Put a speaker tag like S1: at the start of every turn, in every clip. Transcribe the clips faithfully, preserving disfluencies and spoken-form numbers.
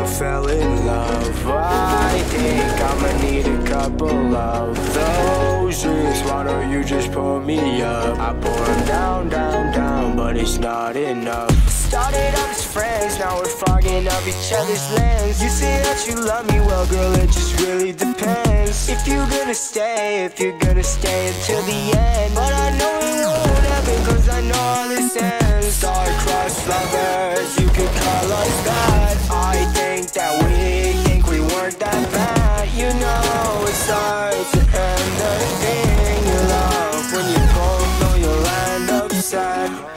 S1: fell in love. I think I'ma need a couple of those drinks. Why don't you just pour me up? I pour them down, down, down, but it's not enough. Started up as friends, now we're fogging up each other's lens. You say that you love me, well girl, it just really depends. If you're gonna stay, if you're gonna stay until the end. But I know it won't happen, cause I know all this ends. Star-crossed lovers, you could call us that. I think that we think we weren't that bad. You know it's hard to end the thing you love. When you both know you'll end up sad.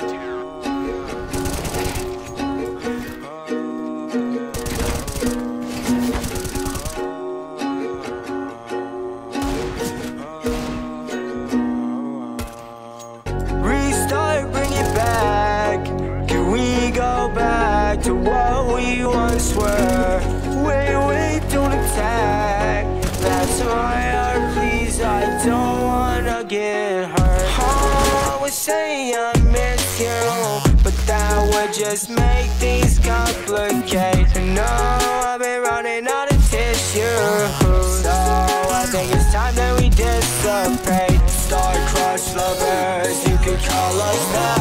S1: To what we once were. Wait, wait, don't attack. That's my heart, please, I don't wanna get hurt. Oh, I would say I miss you, but that would just make things complicate. And no, I've been running out of tissue, so I think it's time that we dissipate. Star-crossed lovers, you could call us that.